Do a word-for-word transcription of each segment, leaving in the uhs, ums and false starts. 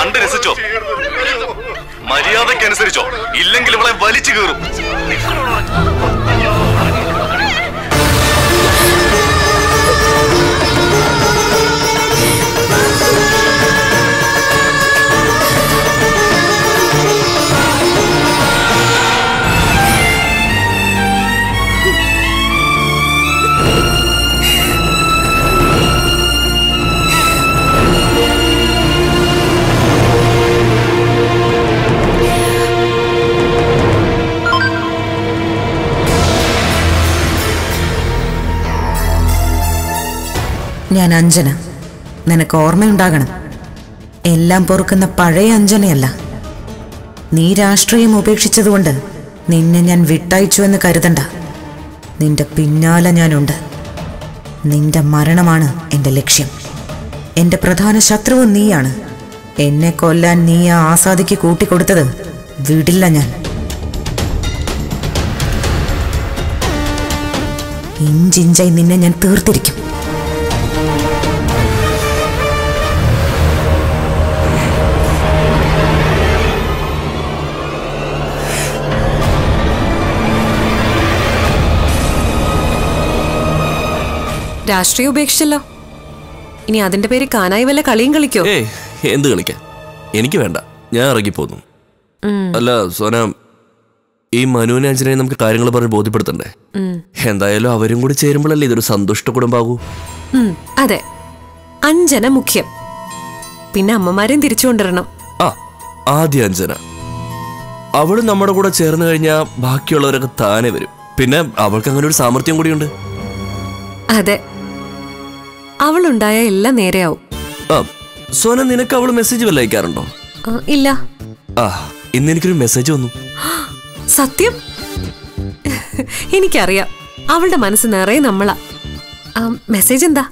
കണ്ട് രസിച്ചോ, മര്യാദക്കനുസരിച്ചോ, ഇല്ലെങ്കിൽ ഇവളെ വലിച്ചു കീറും. ഞാൻ അഞ്ജന, നിനക്ക് ഓർമ്മയുണ്ടാകണം. എല്ലാം പൊറുക്കുന്ന പഴയ അഞ്ജനയല്ല. നീ രാഷ്ട്രീയം ഉപേക്ഷിച്ചതുകൊണ്ട് നിന്നെ ഞാൻ വിട്ടയച്ചു എന്ന് കരുതണ്ട. നിന്റെ പിന്നാലെ ഞാനുണ്ട്. നിന്റെ മരണമാണ് എൻ്റെ ലക്ഷ്യം. എൻ്റെ പ്രധാന ശത്രുവും നീയാണ്. എന്നെ കൊല്ലാൻ നീ ആ ആസാദിക്ക് കൂട്ടിക്കൊടുത്തത് വിടില്ല ഞാൻ. ഇഞ്ചിഞ്ചായി നിന്നെ ഞാൻ തീർത്തിരിക്കും. രാഷ്ട്രീയം ഉപേക്ഷിച്ചല്ലോ, ഇനി അതിന്റെ പേര് കാനായി വല്ല കളിയും കളിക്കോ? ഏയ്, എന്ത് കളിക്കാൻ? എനിക്ക് വേണ്ട, ഞാൻ ഇറങ്ങിപ്പോന്നു. അല്ല സോന, ഈ മനുവിനെ അഞ്ജനെ നമുക്ക് കാര്യങ്ങൾ പറഞ്ഞ് ബോധ്യപ്പെടുത്തണ്ടേ? എന്തായാലും അവരും കൂടി ചേരുമ്പോഴല്ലേ ഇതൊരു സന്തുഷ്ട കുടുംബാകൂ. അതെ, അഞ്ജന മുഖ്യം. പിന്നെ അമ്മമാരെയും തിരിച്ചു കൊണ്ടുവരണം. ആ, ആദ്യ അഞ്ജന. അവള് നമ്മുടെ കൂടെ ചേർന്ന് കഴിഞ്ഞാൽ ബാക്കിയുള്ളവരൊക്കെ താനെ വരും. പിന്നെ അവൾക്ക് അങ്ങനെ ഒരു സാമർത്ഥ്യം കൂടിയുണ്ട്. അതെ, അവളുണ്ടായ എല്ലാം നേരെയാവും. ആ, സോന, നിനക്ക് അവള് മെസ്സേജ് വല്ല അയക്കാറുണ്ടോ? ഇല്ല. ആ, ഇന്ന് എനിക്കൊരു മെസ്സേജ് വന്നു. സത്യം? എനിക്കറിയാം, അവളുടെ മനസ്സ് നിറയെ നമ്മളാ. മെസ്സേജ് എന്താ?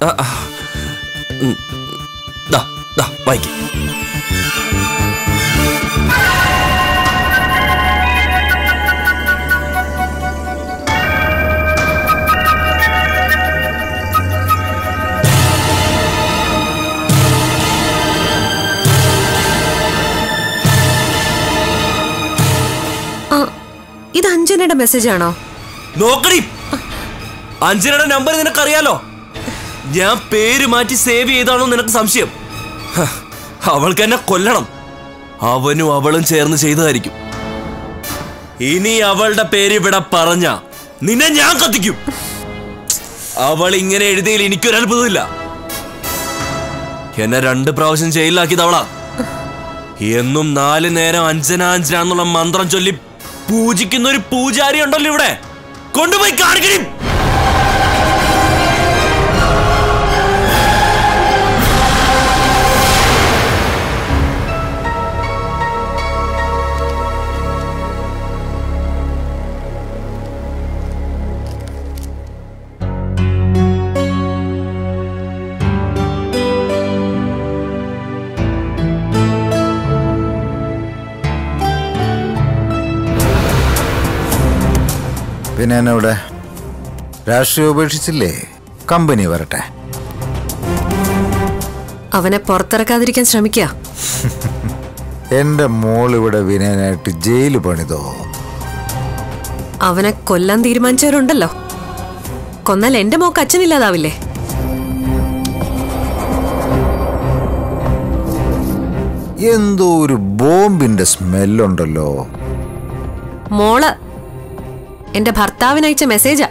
വായിക്ക. ഇത് അഞ്ജനയുടെ മെസ്സേജ് ആണോ? നോക്കടി, അഞ്ജനയുടെ നമ്പർ നിനക്കറിയാലോ. ഞാൻ പേര് മാറ്റി സേവ് ചെയ്താണോ നിനക്ക് സംശയം? അവൾക്ക് എന്നെ കൊല്ലണം. അവനും അവളും ചേർന്ന് ചെയ്തതായിരിക്കും. ഇനി അവളുടെ പേര് ഇവിടെ പറഞ്ഞ നിന്നെ ഞാൻ കത്തിക്കും. അവൾ ഇങ്ങനെ എഴുതിയിൽ എനിക്കൊരു അത്ഭുതമില്ല. എന്നെ രണ്ട് പ്രാവശ്യം ജയിലിലാക്കിയത് അവളാ. എന്നും നാല് നേരം അഞ്ജന അഞ്ജന എന്നുള്ള മന്ത്രം ചൊല്ലി പൂജിക്കുന്ന ഒരു പൂജാരി ഉണ്ടല്ലോ ഇവിടെ. കൊണ്ടുപോയി കാണിക്കണം. പിന്നെ എന്നവിടെ രാഷ്ട്രീയം ഉപേക്ഷിച്ചില്ലേ? കമ്പനി വരട്ടെ. അവനെ പുറത്തിറക്കാതിരിക്കാൻ ശ്രമിക്കുക. എന്റെ മോൾ ഇവിടെ വിനയനായിട്ട് ജയില് പണിതോ? അവനെ കൊല്ലാൻ തീരുമാനിച്ചവരുണ്ടല്ലോ. കൊന്നാൽ എന്റെ മോക്ക് അച്ഛനില്ലാതാവില്ലേ? എന്തോ ഒരു ബോംബിന്റെ സ്മെല്ലുണ്ടല്ലോ. മോള് എന്റെ ഭർത്താവിനയച്ച മെസ്സേജാ.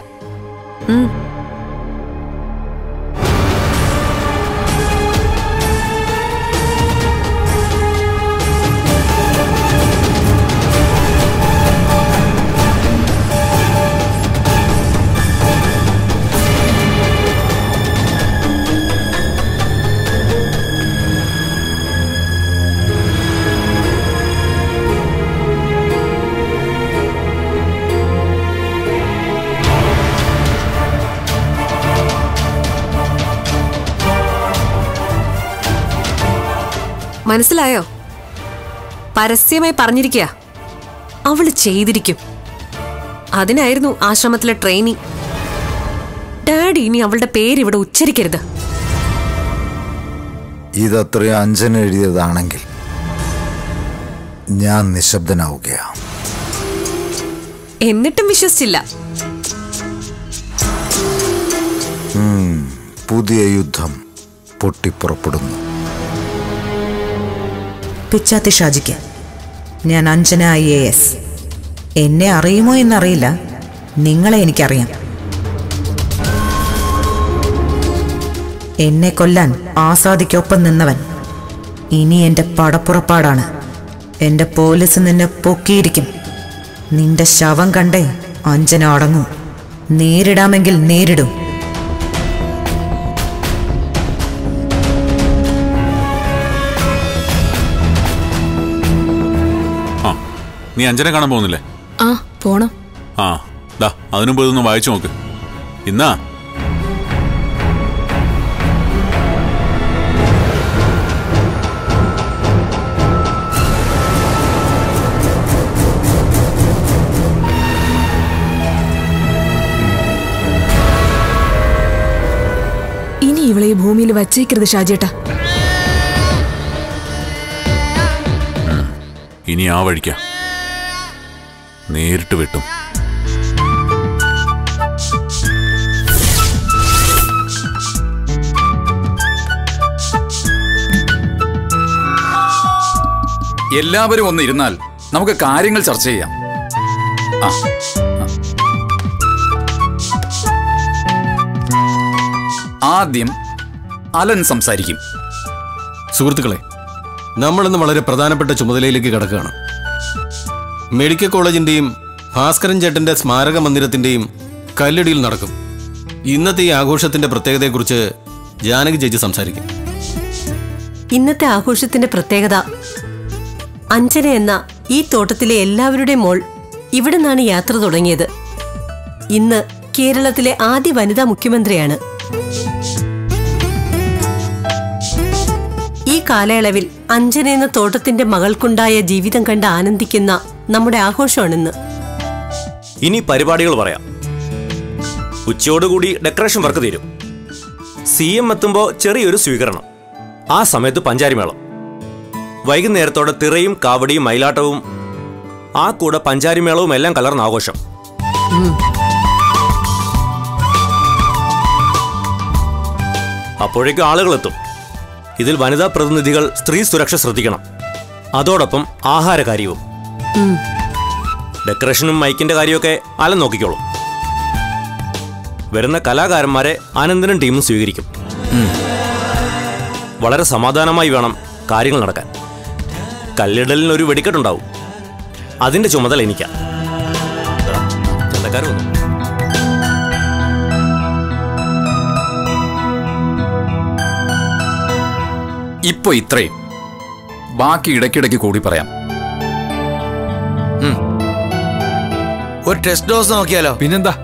മനസ്സിലായോ? പരസ്യമായി പറഞ്ഞിരിക്കുക, അവള് ചെയ്തിരിക്കും. അതിനായിരുന്നു ആശ്രമത്തിലെ ട്രെയിനിങ്. ഡാഡി ഇനി അവളുടെ പേര് ഇവിടെ ഉച്ചരിക്കരുത്. ഇതത്രയും അഞ്ജന എഴുതിയതാണെങ്കിൽ ഞാൻ നിശബ്ദനാവുകയാണ്. എന്നിട്ടും വിശ്വസിച്ചില്ല. പുതിയ യുദ്ധം പൊട്ടിപ്പുറപ്പെടുന്നു. പിച്ചാത്തി ഷാജിക്ക് ഞാൻ അഞ്ജന ഐ എ എസ്. എന്നെ അറിയുമോ എന്നറിയില്ല, നിങ്ങളെ എനിക്കറിയാം. എന്നെ കൊല്ലാൻ ആസാദിക്കൊപ്പം നിന്നവൻ ഇനി എന്റെ പടപ്പുറപ്പാടാണ്. എന്റെ പോലീസ് നിന്നെ പൊക്കിയിരിക്കും. നിന്റെ ശവം കണ്ടേ അഞ്ജന അടങ്ങൂ. നേരിടാമെങ്കിൽ നേരിടും. നീ അഞ്ജനെ കാണാൻ പോകുന്നില്ലേ? ആ പോണം. ആ ദാ അതിനുമ്പ് ഇതൊന്ന് വായിച്ചു നോക്ക്. ഇന്നാ ഇനി ഇവളെ ഈ ഭൂമിയിൽ വച്ചേക്കരുത് ഷാജേട്ടാ. ഇനി ആ വഴിക്ക നേരിട്ട് വെട്ടും. എല്ലാവരും ഒന്ന് ഇരുന്നാൽ നമുക്ക് കാര്യങ്ങൾ ചർച്ച ചെയ്യാം. ആ ആദ്യം അലൻ സംസാരിക്കും. സുഹൃത്തുക്കളെ, നമ്മളിന്ന് വളരെ പ്രധാനപ്പെട്ട ചുമതലയിലേക്ക് കടക്കുകയാണ്. മെഡിക്കൽ കോളേജിന്റെയും ഭാസ്കരൻ ചേട്ടന്റെ സ്മാരക മന്ദിരത്തിന്റെയും കല്ലടിയിൽ നടക്കും. ഇന്നത്തെ ഈ ആഘോഷത്തിന്റെ പ്രത്യേകതയെക്കുറിച്ച് ജാനകി ചേച്ചി സംസാരിക്കും. ഇന്നത്തെ ആഘോഷത്തിന്റെ പ്രത്യേകത, അഞ്ജന എന്ന ഈ തോട്ടത്തിലെ എല്ലാവരുടെയും മോൾ ഇവിടെ നിന്നാണ് യാത്ര തുടങ്ങിയത്. ഇന്ന് കേരളത്തിലെ ആദ്യ വനിതാ മുഖ്യമന്ത്രിയാണ്. ഈ കാലയളവിൽ അഞ്ജന എന്ന തോട്ടത്തിന്റെ മകൾക്കുണ്ടായ ജീവിതം കണ്ട് ആനന്ദിക്കുന്ന നമ്മുടെ ആഘോഷമാണിന്ന്. ഇനി പരിപാടികൾ പറയാം. ഉച്ചയോടുകൂടി ഡെക്കറേഷൻ വർക്ക് തീരും. സി എം എത്തുമ്പോൾ ചെറിയൊരു സ്വീകരണം. ആ സമയത്ത് പഞ്ചാരിമേളം. വൈകുന്നേരത്തോടെ തിറയും കാവടിയും മയിലാട്ടവും ആ കൂടെ പഞ്ചാരിമേളവും എല്ലാം കലർന്ന ആഘോഷം. അപ്പോഴേക്കും ആളുകളെത്തും. ഇതിൽ വനിതാ പ്രതിനിധികൾ സ്ത്രീ സുരക്ഷ ശ്രദ്ധിക്കണം. അതോടൊപ്പം ആഹാരകാര്യവും. ഡെക്കറേഷനും മൈക്കിന്റെ കാര്യമൊക്കെ അലൻ നോക്കിക്കോളും. വരുന്ന കലാകാരന്മാരെ ആനന്ദനും ടീമും സ്വീകരിക്കും. വളരെ സമാധാനമായി വേണം കാര്യങ്ങൾ നടക്കാൻ. കല്ലിടലിനൊരു വെടിക്കെട്ടുണ്ടാവും. അതിന്റെ ചുമതല എനിക്കാ. ചന്തക്കാരൊന്നും ഇപ്പൊ ഇത്രയും, ബാക്കി ഇടയ്ക്കിടയ്ക്ക് കൂടി പറയാം. ഒരു ടെസ്റ്റ് ഡോസ് നോക്കിയാലോ? പിന്നെന്താ?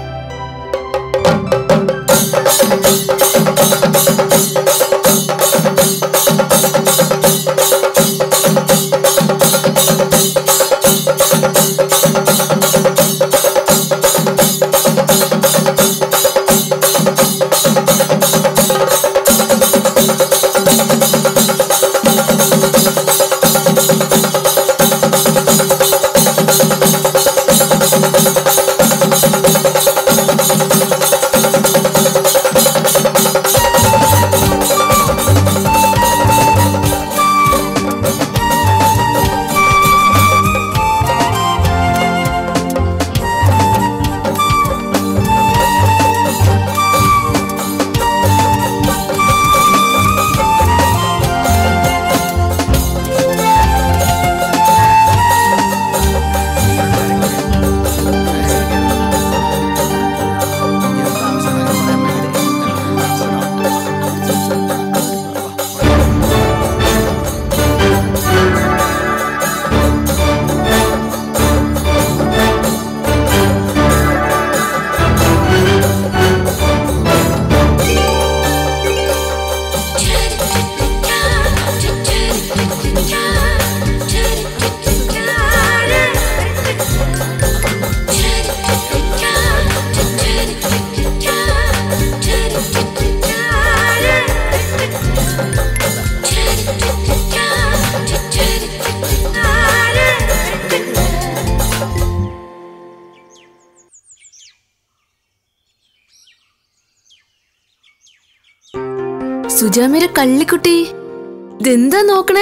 സുജാമേരെ കള്ളിക്കുട്ടി, ഇതെന്താ നോക്കണേ?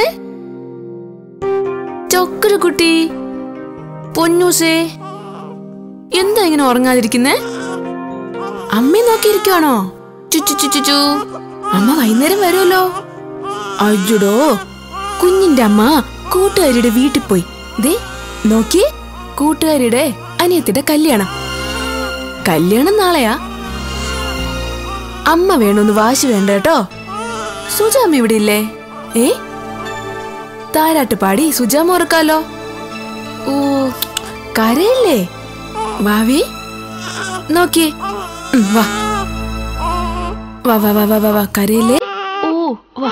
ചൊക്കര കുട്ടി, പൊന്നൂസേ, എന്താ ഇങ്ങനെ ഉറങ്ങാതിരിക്കുന്നേ? അമ്മ നോക്കിയിരിക്കാണോ? ചുച്ചു ചുച്ചു, അമ്മ വൈകുന്നേരം വരുമല്ലോ. അയ്യടോ, കുഞ്ഞിന്റെ അമ്മ കൂട്ടുകാരിയുടെ വീട്ടിൽ പോയി. ദേ നോക്കി, കൂട്ടുകാരിയുടെ അനിയത്തിന്റെ കല്യാണം. കല്യാണം നാളെയാ. അമ്മ വേണോന്ന് വാശി വേണ്ട കേട്ടോ. സുജാമ ഇവിടെ ഇല്ലേ? ഏ താരാട്ട് പാടി സുജാമ ഓർക്കാലോ. ഓ കരയില്ലേ? വാവി നോക്കി, വാ വാ വാ വാ വാ വാ, കരയില്ലേ? ഓ വാ.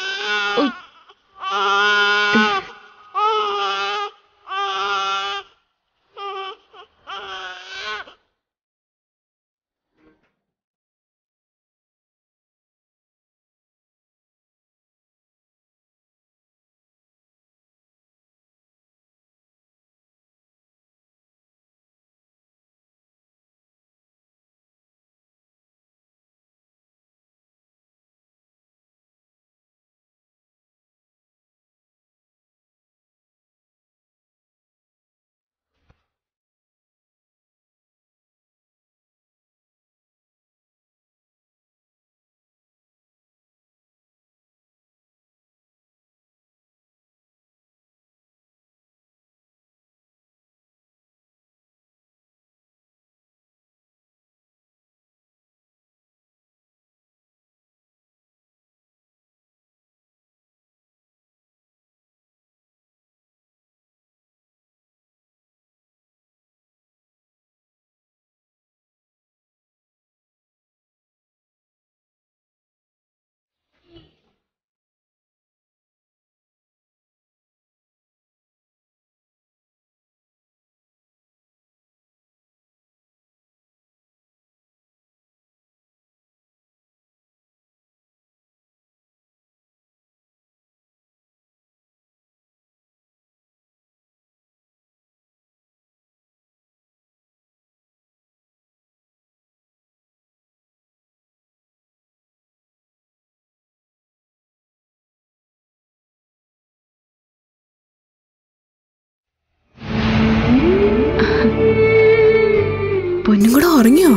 പൊന്നും കൂടെ ഉറങ്ങിയോ?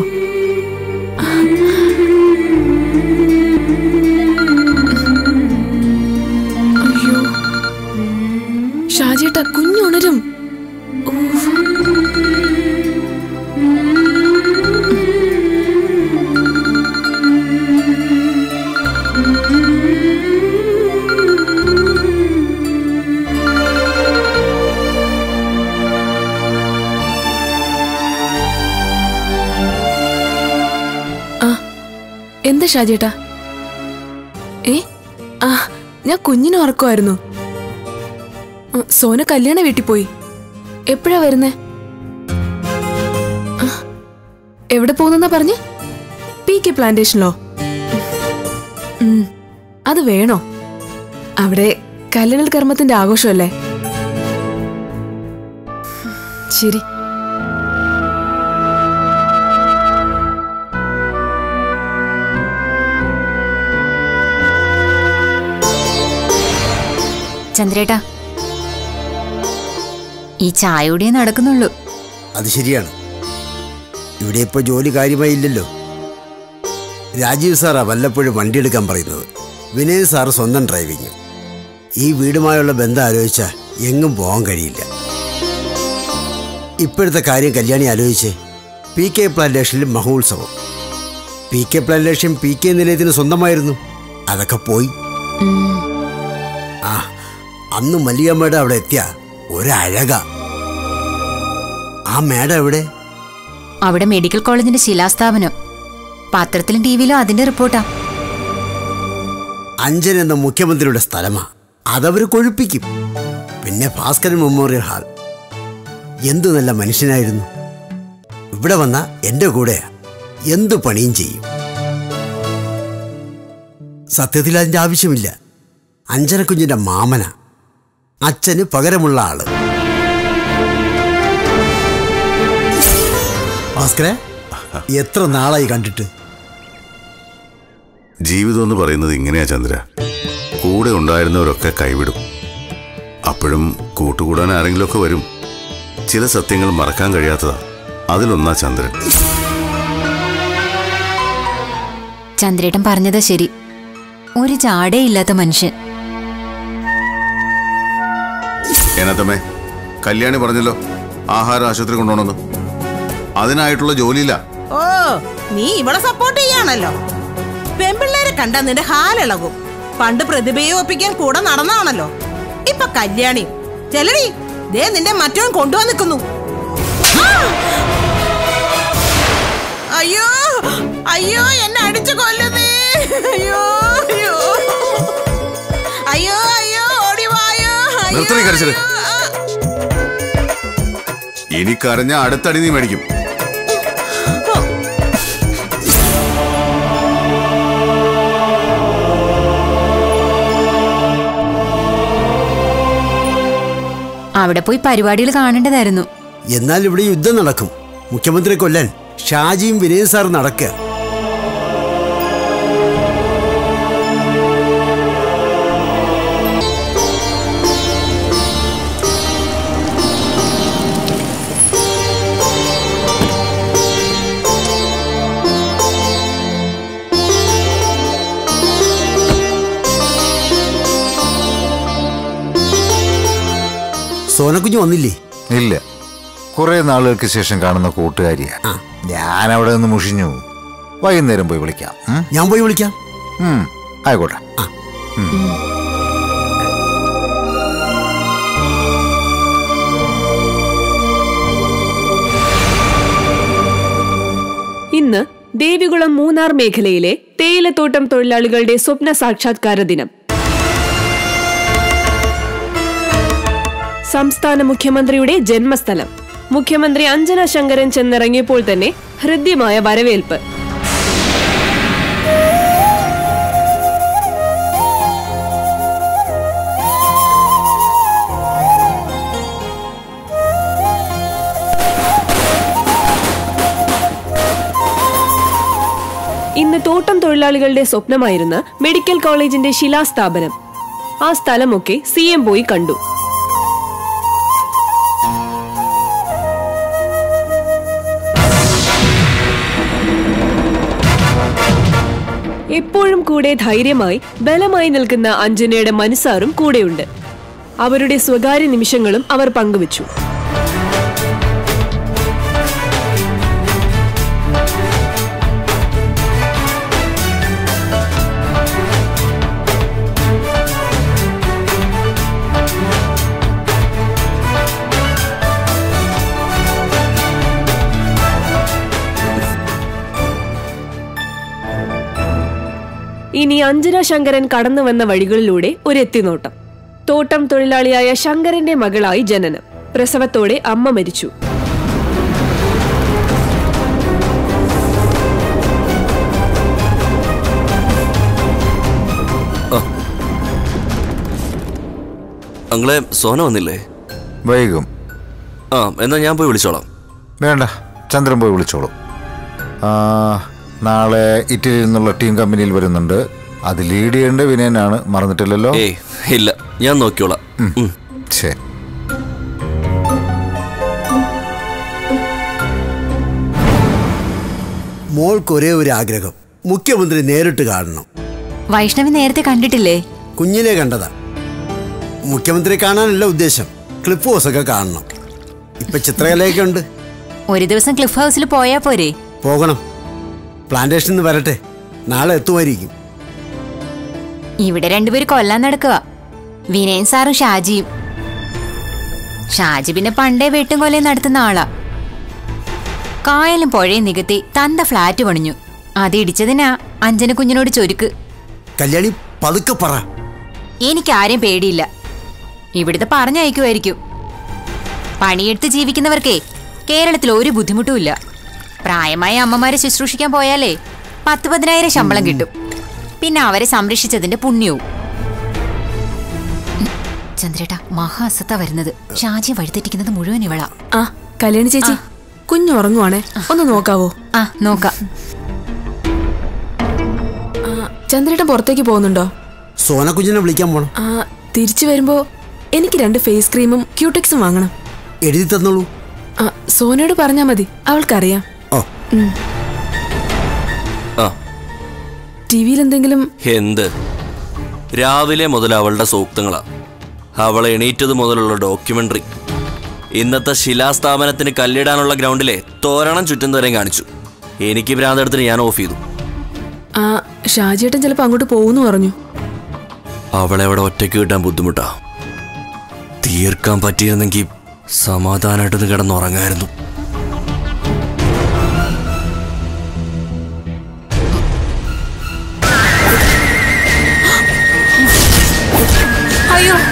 അയ്യോ ഷാജിയേട്ടാ, കുഞ്ഞുണരും. എന്താ ഷാജിയേട്ടാ? ഏ ആ ഞാൻ കുഞ്ഞിനെ ഉറക്കുമായിരുന്നു. സോന കല്യാണ വീട്ടിൽ പോയി. എപ്പോഴാ വരുന്നേ? എവിടെ പോകുന്നെന്നാ പറഞ്ഞ്? പി കെ പ്ലാന്റേഷനിലോ? അത് വേണോ? അവിടെ കല്യാണ കർമ്മത്തിന്റെ ആഘോഷമല്ലേ? ശരി. ചന്ദ്രേട്ടാ, ഈ ചായയോടെ നടക്കുന്നുള്ളൂ. അത് ശരിയാണ്. ഇവിടെ ഇപ്പൊ ജോലി കാര്യമായി ഇല്ലല്ലോ. രാജീവ് സാറാ വല്ലപ്പോഴും വണ്ടി എടുക്കാൻ പറയുന്നത്. വിനയ് സാറ് സ്വന്തം ഡ്രൈവിങ്. ഈ വീടുമായുള്ള ബന്ധം ആലോചിച്ചാൽ എങ്ങും പോകാൻ കഴിയില്ല. ഇപ്പോഴത്തെ കാര്യം കല്യാണി ആലോചിച്ച് പി കെ പ്ലാന്റേഷനിൽ മഹോത്സവം. P K plantation P K നിലയത്തിന് സ്വന്തമായിരുന്നു. അതൊക്കെ പോയി. ആ അന്ന് മല്ലികമ്മയുടെ അവിടെ എത്തിയ ഒരഴക. ആ മേഡം എവിടെ? അവിടെ മെഡിക്കൽ കോളേജിന്റെ ശിലാസ്ഥാപനം. പത്രത്തിലും ടിവിയിലും അതിന്റെ റിപ്പോർട്ടാ. അഞ്ജൻ എന്ന മുഖ്യമന്ത്രിയുടെ സ്ഥലമാ. അതവര് കൊഴുപ്പിക്കും. പിന്നെ ഭാസ്കരൻ മെമ്മോറിയൽ ഹാൾ. എന്തു നല്ല മനുഷ്യനായിരുന്നു. ഇവിടെ വന്ന എൻ്റെ കൂടെ എന്തു പണിയും ചെയ്യും. സത്യത്തിൽ അതിൻ്റെ ആവശ്യമില്ല. അഞ്ജനക്കുഞ്ഞിൻ്റെ മാമന, അച്ഛന് പകരമുള്ള ആള്. ഭാസ്കര, എത്ര നാളായി കണ്ടിട്ട്? ജീവിതം എന്ന് പറയുന്നത് ഇങ്ങനെയാ ചന്ദ്ര. കൂടെ ഉണ്ടായിരുന്നവരൊക്കെ കൈവിടും. അപ്പോഴും കൂട്ടുകൂടാൻ ആരെങ്കിലുമൊക്കെ വരും. ചില സത്യങ്ങൾ മറക്കാൻ കഴിയാത്തതാ. അതിലൊന്നാ ചന്ദ്രൻ. ചന്ദ്രേട്ടൻ പറഞ്ഞത് ശരി. ഒരു ജാടയില്ലാത്ത മനുഷ്യൻ. എന്നത്തമ്മേ, കല്യാണി പറഞ്ഞല്ലോ ആഹാരം ആശുപത്രി കൊണ്ടുപോകണമെന്ന്. അതിനായിട്ടുള്ള ജോലിയില്ല. ഓ, നീ ഇവളെ സപ്പോർട്ട് ചെയ്യാണല്ലോ. പെൺപിള്ളേരെ കണ്ടാ നിന്റെ ഹാലിളകും. പണ്ട് പ്രതിഭയെ ഒപ്പിക്കാൻ കൂടെ നടന്നാണല്ലോ. ഇപ്പൊ കല്യാണി ചെലടി ദേ നിന്റെ മറ്റവൻ കൊണ്ടുവന്ന് നിൽക്കുന്നു. അയ്യോ അയ്യോ, എന്നെ അടിച്ചു കൊല്ലുന്നേ. അയ്യോ അയ്യോ അയ്യോ അയ്യോ, ഓടിവായോ. ഇനി കരഞ്ഞ അടുത്തടി നീ മേടിക്കും. അവിടെ പോയി പരിപാടികൾ കാണേണ്ടതായിരുന്നു. എന്നാൽ ഇവിടെ യുദ്ധം നടക്കും. മുഖ്യമന്ത്രി കൊല്ലാൻ ഷാജിയും വിനയൻ സാർ നടക്കുക. സോനക്കുഞ്ഞ് വന്നില്ലേ? ഇല്ല, കുറെ നാളുകൾക്ക് ശേഷം കാണുന്ന കൂട്ടുകാരിയാ. ഞാൻ അവിടെ നിന്ന് മുഷിഞ്ഞു. വൈകുന്നേരം പോയി വിളിക്കാം. ഞാൻ പോയി വിളിക്കാം. ആയിക്കോട്ടെ. ഇന്ന് ദേവികുളം മൂന്നാർ മേഖലയിലെ തേയിലത്തോട്ടം തൊഴിലാളികളുടെ സ്വപ്ന സാക്ഷാത്കാര ദിനം. സംസ്ഥാന മുഖ്യമന്ത്രിയുടെ ജന്മസ്ഥലം. മുഖ്യമന്ത്രി അഞ്ജന ശങ്കരൻ ചെന്നിറങ്ങിയപ്പോൾ തന്നെ ഹൃദ്യമായ വരവേൽപ്പ്. ഇന്ന് തോട്ടം തൊഴിലാളികളുടെ സ്വപ്നമായിരുന്ന മെഡിക്കൽ കോളേജിന്റെ ശിലാസ്ഥാപനം. ആ സ്ഥലമൊക്കെ സി എം പോയി കണ്ടു. എപ്പോഴും കൂടെ ധൈര്യമായി ബലമായി നിൽക്കുന്ന അഞ്ജനയുടെ മനസ്സാറും കൂടെയുണ്ട്. അവരുടെ സ്വകാര്യ നിമിഷങ്ങളും അവർ പങ്കുവച്ചു. ഇനി അഞ്ജന ശങ്കരൻ കടന്നു വന്ന വഴികളിലൂടെ ഒരു എത്തിനോട്ടം. തോട്ടം തൊഴിലാളിയായ ശങ്കരന്റെ മകളായി ജനനം. പ്രസവത്തോടെ അമ്മ മരിച്ചു. അങ്ങളെ സോന വന്നില്ലേ? വൈകും. ആ, എന്നാ ഞാൻ പോയി വിളിച്ചോളാം. വേണ്ട, ചന്ദ്രൻ പോയി വിളിച്ചോളൂ. നാളെ ഇറ്റലിയിൽ നിന്നുള്ള ടീം കമ്പനിയിൽ വരുന്നുണ്ട്. അത് ലീഡ് ചെയ്യേണ്ട വിനയനാണ്. മറന്നിട്ടില്ലല്ലോ? ഏയ് ഇല്ല, ഞാൻ നോക്കിയോളാം. ശരി. മോൾക്ക് ഒരേ ഒരു ആഗ്രഹം, മുഖ്യമന്ത്രി നേരിട്ട് കാണണം. വൈഷ്ണവി നേരത്തെ കണ്ടിട്ടില്ലേ? കുഞ്ഞിലെ കണ്ടതാ. മുഖ്യമന്ത്രി കാണാനല്ല ഉദ്ദേശം, ക്ലിഫ് ഹൗസ് ഒക്കെ കാണണം. ഇപ്പൊ ചിത്രകലയൊക്കെ ഉണ്ട്. ഒരു ദിവസം ക്ലിഫ് ഹൗസിൽ പോയാ പോരെ? പോകണം. പ്ലാന്റേഷൻ വരട്ടെ, നാളെ എത്തുമായിരിക്കും. ഇവിടെ രണ്ടുപേര് കൊല്ലാൻ നടക്കുക, വിനയൻ സാറും ഷാജിയും. ഷാജി പിന്നെ പണ്ടേ വെട്ടും കൊലയും നടത്തുന്ന ആളാ. കായലും പുഴയും നികത്തി തന്ത ഫ്ലാറ്റ് പണിഞ്ഞു. അത് ഇടിച്ചതിനാ അഞ്ജന കുഞ്ഞിനോട് ചൊരുക്ക്. കല്യാണി പതുക്കെ പറ. എനിക്കാരെയും പേടിയില്ല. ഇവിടുത്തെ പറഞ്ഞയക്കുമായിരിക്കും. പണിയെടുത്ത് ജീവിക്കുന്നവർക്കേ കേരളത്തിൽ ഒരു ബുദ്ധിമുട്ടും ഇല്ല. പ്രായമായ അമ്മമാരെ ശുശ്രൂഷിക്കാൻ പോയാലേ പത്ത് പതിനായിരം ശമ്പളം കിട്ടും. പിന്നെ അവരെ സംരക്ഷിച്ചതിന്റെ പുണ്യവും. ചന്ദ്രേട്ടാ, മഹാ അസത്താ വരുന്നത്. ഷാജി വഴിതെറ്റിക്കുന്നത് മുഴുവൻ ഇവളാ. ആ കല്യാണി ചേച്ചി, കുഞ്ഞു ഉറങ്ങുവാണേ, ഒന്ന് നോക്കാവോ? ആ നോക്കാം. ചന്ദ്രേട്ടൻ പുറത്തേക്ക് പോകുന്നുണ്ടോ? സോനക്കുഞ്ഞിനെ വിളിക്കാൻ പോണം. ആ തിരിച്ചു വരുമ്പോ എനിക്ക് രണ്ട് ഫേസ് ക്രീമും ക്യൂടെക്സും വാങ്ങണം. എഴുതി തന്നോളൂ. ആ സോനയോട് പറഞ്ഞാ മതി, അവൾക്കറിയാം. ടിവിയിൽ എന്തെങ്കിലും? എന്ത്? രാവിലെ മുതൽ അവളുടെ സൂക്തങ്ങളാ. അവളെ എണീറ്റത് മുതലുള്ള ഡോക്യുമെന്ററി. ഇന്നത്തെ ശിലാസ്ഥാപനത്തിന് കല്ലിടാനുള്ള ഗ്രൗണ്ടിലെ തോരണം ചുറ്റും വരെയും കാണിച്ചു. എനിക്ക് ഭ്രാന്തെടുത്തിന് ഞാൻ ഓഫ് ചെയ്തു. ആ ഷാജിയേട്ടൻ ചിലപ്പോ അങ്ങോട്ട് പോകുന്നു പറഞ്ഞു. അവളെ അവിടെ ഒറ്റയ്ക്ക് കിട്ടാൻ ബുദ്ധിമുട്ടാ. തീർക്കാൻ പറ്റിയിരുന്നെങ്കിൽ സമാധാനമായിട്ടൊന്ന് കിടന്നുറങ്ങായിരുന്നു. അയ്യോ